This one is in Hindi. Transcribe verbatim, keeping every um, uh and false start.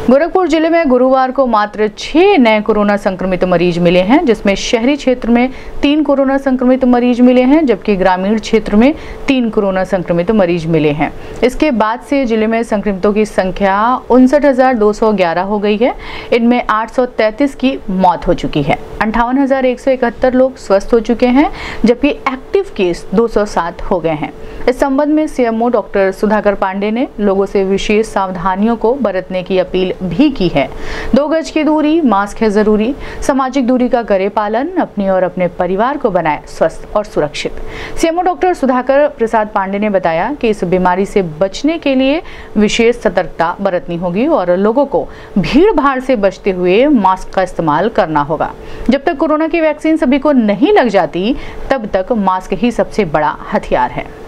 गोरखपुर जिले में गुरुवार को मात्र छह नए कोरोना संक्रमित मरीज मिले हैं, जिसमें शहरी क्षेत्र में तीन कोरोना संक्रमित मरीज मिले हैं, जबकि ग्रामीण क्षेत्र में तीन कोरोना संक्रमित मरीज मिले हैं। इसके बाद से जिले में संक्रमितों की संख्या उनसठ हजार दो सौ ग्यारह हो गई है। इनमें आठ सौ तैंतीस की मौत हो चुकी है। अंठावन हजार एक सौ इकहत्तर लोग स्वस्थ हो चुके हैं, जबकि एक्टिव केस दो सौ सात हो गए हैं। इस संबंध में सीएमओ डॉक्टर सुधाकर पांडे ने लोगों से विशेष सावधानियों को बरतने की अपील भी की है। दो गज की दूरी, मास्क है जरूरी, सामाजिक दूरी का करे पालन, अपने और अपने परिवार को बनाए स्वस्थ और सुरक्षित। सीएमओ डॉक्टर सुधाकर प्रसाद पांडे ने बताया कि इस बीमारी से बचने के लिए विशेष सतर्कता बरतनी होगी और लोगों को भीड़ भाड़ से बचते हुए मास्क का इस्तेमाल करना होगा। जब तक कोरोना की वैक्सीन सभी को नहीं लग जाती, तब तक मास्क ही सबसे बड़ा हथियार है।